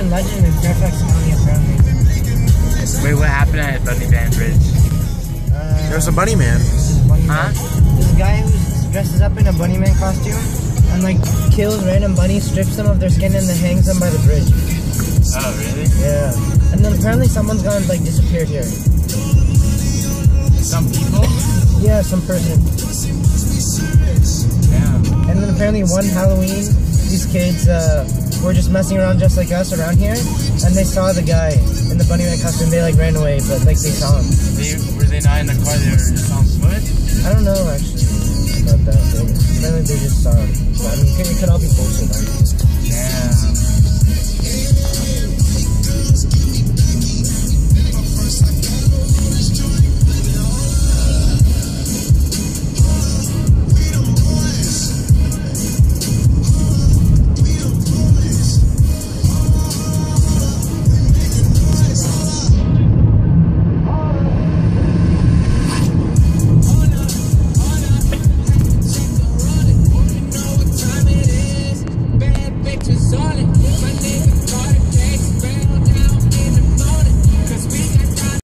urban legend in Fairfax County, apparently. Wait, what happened at Bunny Man Bridge? There's a bunny man. Huh? This guy who dresses up in a bunny man costume and like kills random bunnies, strips them of their skin, and then hangs them by the bridge. Oh, really? Yeah. And then apparently someone's gone like disappeared here. Some people? Yeah, some person. Yeah. And then apparently one Halloween, these kids were just messing around just like us around here, and they saw the guy in the bunny man costume. They like ran away, but like they saw him. Were they not in the car? They were just on foot? I don't know actually about that. Apparently they just saw him. So, I mean, it could all be bullshit. Yeah.